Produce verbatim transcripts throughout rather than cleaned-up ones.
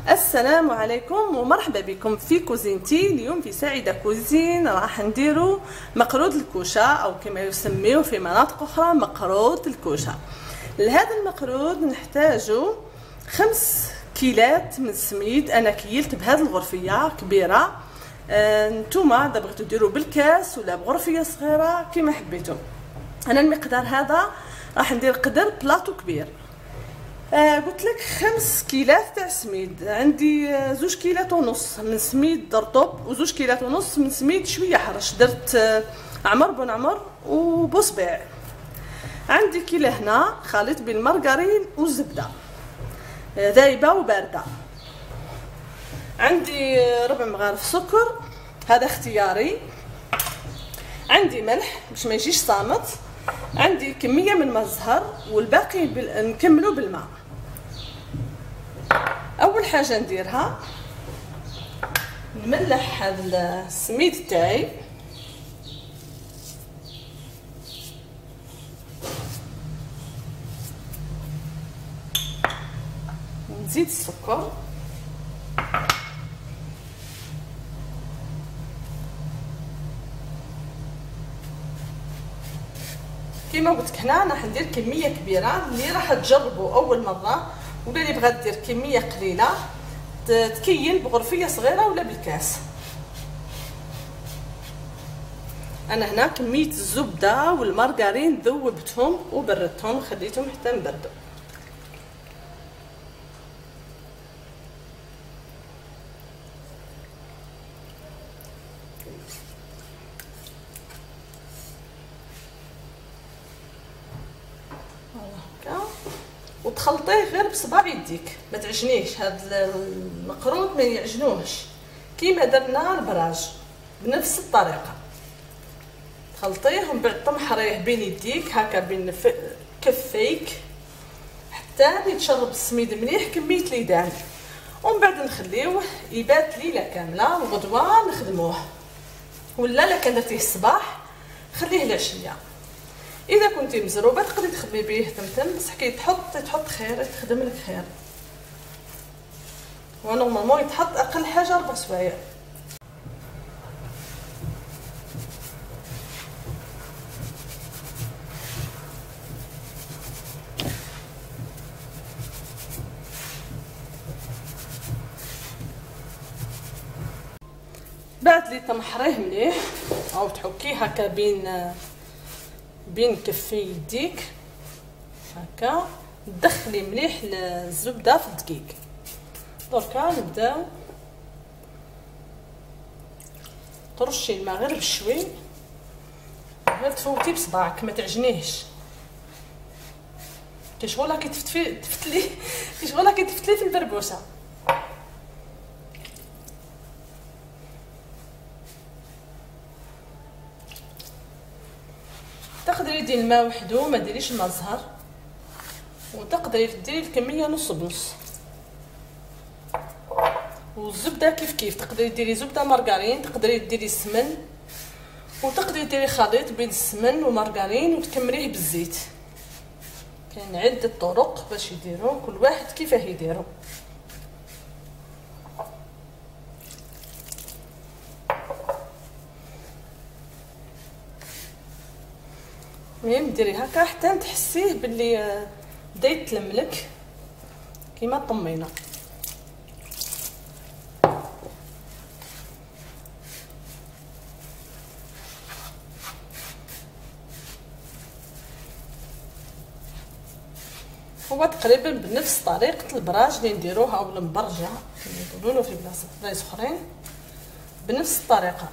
السلام عليكم ومرحبا بكم في كوزينتي. اليوم في سعيدة كوزين راح نديرو مقرود الكوشة او كما يسميه في مناطق اخرى مقرود الكوشة. لهذا المقرود نحتاجو خمس كيلات من السميد. انا كيلت بهذه الغرفية كبيرة، آه نتوما اذا بغيتو ديرو بالكاس ولا بغرفية صغيرة كما حبيتو. انا المقدار هذا راح ندير قدر بلاطو كبير. آه قلت لك خمس كيلات تاع سميد. عندي آه زوج كيلات ونص من سميد رطب وزوج كيلات ونص من سميد شويه حرش. درت آه عمر بن عمر وبصبيع. عندي كيلة هنا خليط بين المارغرين والزبده آه ذايبه وبارده. عندي آه ربع مغارف سكر، هذا اختياري. عندي ملح باش ما يجيش صامت. عندي كميه من الماء الزهر والباقي بال... نكملو بالماء. اول حاجه نديرها نملح هذا السميد تاعي. نزيد السكر، كيما قلت لك هنا راح ندير كميه كبيره. اللي راح تجربوا اول مره ولا اللي بغات دير كميه قليله تكيل بغرفيه صغيره ولا بالكاس. انا هنا كميه الزبده والمارغرين ذوبتهم وبردتهم، خليتهم حتى نبردوا. وتخلطيه غير بصباع يديك، ما تعجنيش. هذا المقرود ما يعجنوهش كيما درنا البراج بنفس الطريقه. تخلطيه ومن بعد تمحريه بين يديك هكا بين كفيك حتى يتشرب السميد مليح كميه ليدان. ومن بعد نخليوه يبات ليله كامله وغدوه نخدموه. ولا لا كان درتيه الصباح خليه العشيه. اذا كنتي مزروبه تقدري تخدمي به تمتم، بصح كي تحط تحط خير تخدم لك خير. ونورمالمون يتحط اقل حاجه ربع سوايع. بعد لي تمحريه مليح او تحكيه هكا بين بين كفي يديك هكا، تدخلي مليح الزبده في الدقيق. دركا نبداو ترشي الماء غير بشوي، غير تفوتي بصباعك ما تعجنيهش. كي شغلها كي تفتفي تفتلي كي شغلها كي تفتلي في البربوسه. تقدري ديري الماء وحدو ما ديريش الماء زهر، وتقدري ديري الكميه نص بنص. والزبده كيف كيف، تقدري ديري زبده مارغرين، تقدري ديري السمن، وتقدري ديري خليط بين السمن ومارغرين وتكمليه بالزيت. كاين عده طرق باش يديروا، كل واحد كيفاه يديروا. المهم ديري هكا حتى تحسيه باللي بدا يتلملك كيما الطمينه. هو تقريبا بنفس طريقه البراج اللي نديروها او المبرجه كما يقولوا في بلاصه بلايص اخرين، بنفس الطريقه.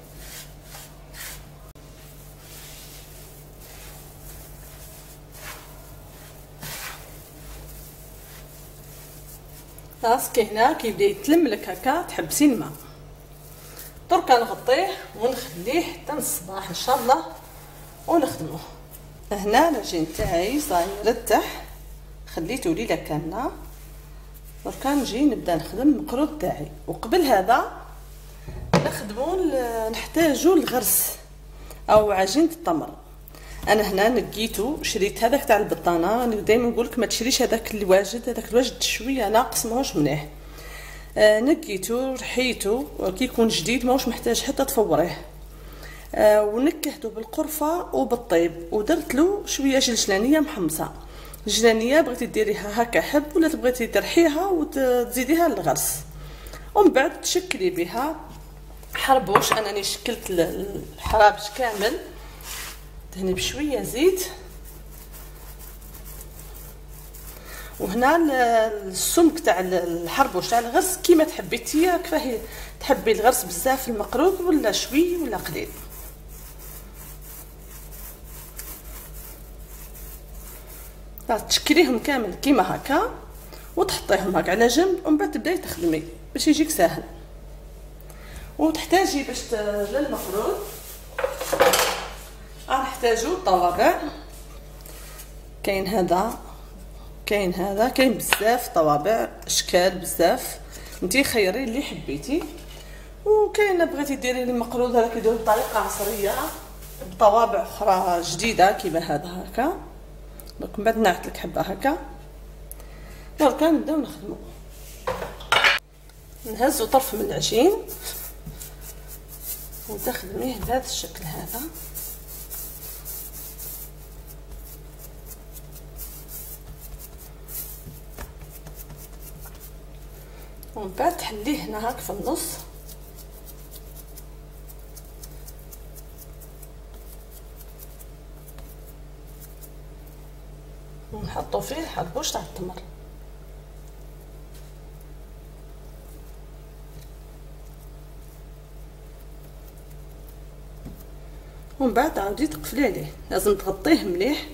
راسك هنا كيبدا يتلملك هكا تحبسي الماء. دركا نغطيه ونخليه حتى الصباح ان شاء الله ونخدموه. هنا العجين تاعي صاير رتح، خليته ليله كامله. دركا نجي نبدا نخدم المقرود تاعي. وقبل هذا نخدمو نحتاجو الغرس او عجينه التمر. انا هنا نقيتو شريت هذاك تاع البطانه. انا دائما نقولك ما تشريش هذاك اللي واجد، هذاك الواجد شويه ناقص ماهوش مليح. آه نقيتو رحيتو كي يكون جديد ماهوش محتاج حتى تفوريه. آه ونكهته بالقرفه وبالطيب، ودرت له شويه جلجلانيه محمصه. الجلجلانيه بغيتي ديريها هكا حب ولا تبغيتي ترحيها وتزيديها للغرس، ومن بعد تشكلي بها حربوش. انني شكلت الحرابش كامل، دهني بشويه زيت. وهنا السمك تاع الحربوش تاع الغرس كيما تحبي نتيا، كفاه تحبي الغرس بزاف المقروض ولا شوي ولا قليل. تشكليهم كامل كيما هكا وتحطيهم هكا على جنب، ومن بعد تبداي تخدمي باش يجيك ساهل. وتحتاجي باش للمقروض راح نحتاجو طوابع. كاين هذا كاين هذا كاين بزاف طوابع اشكال بزاف، نتي خيري اللي حبيتي. وكاين بغيتي ديري المقروض هذا كيديروا بطريقه عصريه بطوابع اخرى جديده كيما هذا هكا. دونك من بعد نعت لك حبه هكا. دونك نبداو نخدمو. نهزو طرف من العجين وتخدميه بهذا الشكل هذا. ومن بعد تحليه هنا هاك في النص، ونحطو فيه الحربوش تاع التمر. ومن بعد عاودي تقفلي عليه، لازم تغطيه مليح.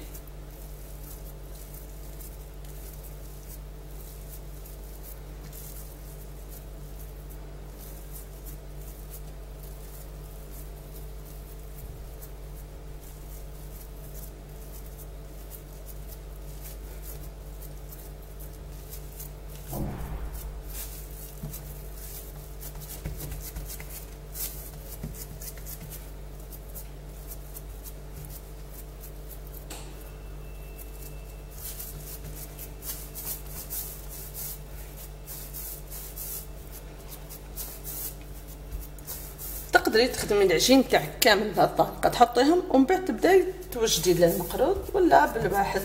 تقدري تخدمي العجين تاعك كامل بهذه الطريقه، تحطيهم ومن بعد تبداي توجدي المقروض ولا بالواحد.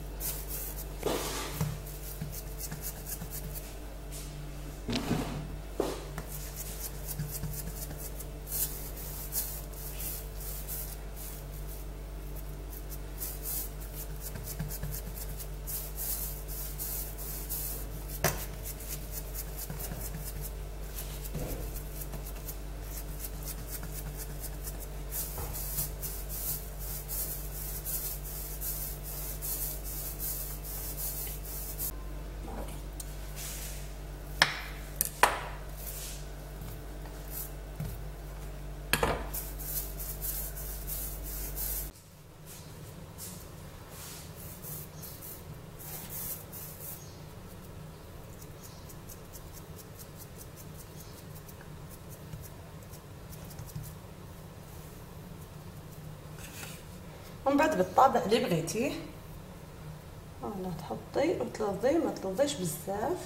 ومن بعد بالطابع اللي بغيتيه فوالا تحطي وتلظي، ما تلظيش بزاف.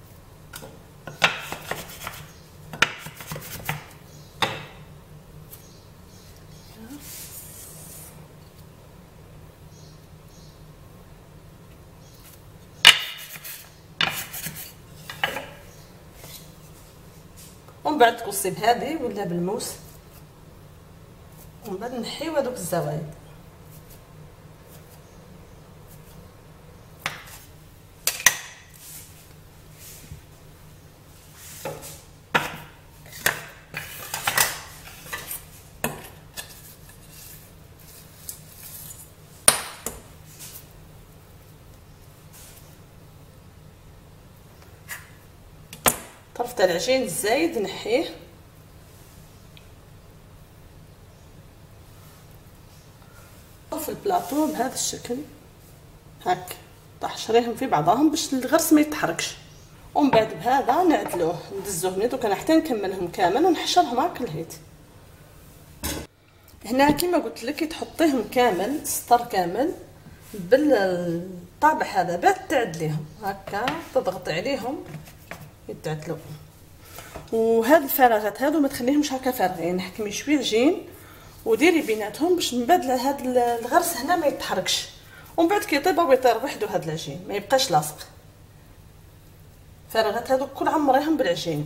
ومن بعد تقصي بهذه ولا بالموس، ومن بعد نحيو هذوك الزوايد. طرف تاع العجين الزايد نحيه، في البلاطو بهذا الشكل هاك، تحشريهم في بعضهم باش الغرس ما يتحركش. ومن بعد بهذا نعدلوه ندزوه هنا. دوكا حتى نكملهم كامل ونحشرهم هاك الهيت. هنا كيما قلت لك تحطيهم كامل سطر كامل بالطابع هذا، بعد تعدليهم هكا تضغطي عليهم يتعدلوا. وهاد الفراغات هادو ما تخليهمش هكا فارغين، حكمي شويه عجين وديري بيناتهم باش من بعد هاد الغرس هنا ما يتحركش، ومن بعد كي يطيب هو يطير وحده هاد العجين ما يبقاش لاصق. الفراغات هادو كل عمريهم بالعجين.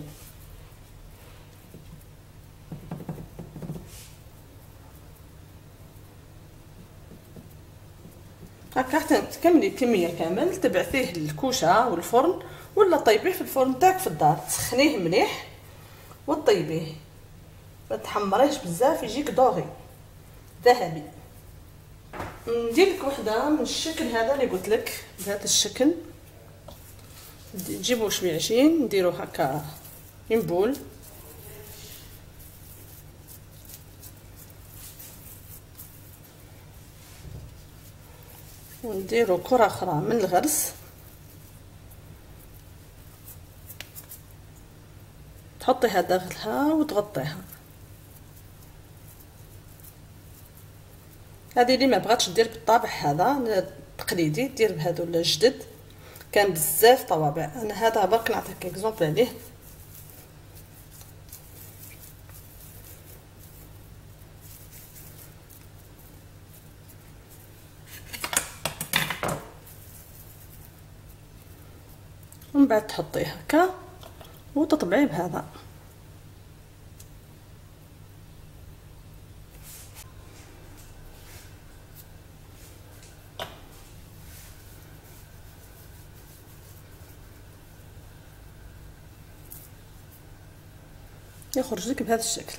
هكا حتى تكملي الكميه كامل، تبعثيه للكوشه والفرن ولا طيبيه في الفرن تاعك في الدار، تسخنيه مليح وطيبيه، ما تحمريهش بزاف يجيك دوغي ذهبي. ندير لك وحده من الشكل هذا اللي قلت لك بهذا الشكل. نجيبوا شويه عجين نديرو هكا ينبول، ونديرو كره اخرى من الغرس، تحطيها داخلها وتغطيها. هذه اللي ما بغاتش دير بالطابع هذا التقليدي دير بهذو الجدد، كان بزاف طوابع. انا هذا برك نعطيك اكزومبل عليه. ومن بعد تحطيه هكا وتطبعيه بهذا. يخرج لك بهذا الشكل.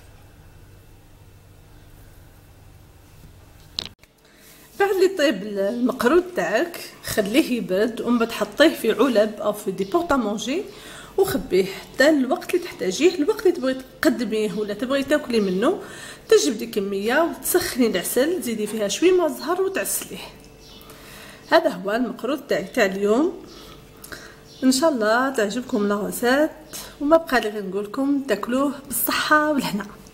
بعد اللي طيب المقرود تاعك خليه يبرد، ومن بعد حطيه في علب او في دي بورطامونجي وخبيه حتى الوقت اللي تحتاجيه، الوقت اللي تبغي تقدميه ولا تبغي تاكلي منه. تجبدي كميه وتسخني العسل، تزيدي فيها شويه ماء زهر وتعسليه. هذا هو المقرود تاعي تاع اليوم. ان شاء الله تعجبكم لاغوسات، وما بقى لي غير نقول لكم تاكلوه بالصحه والهنا.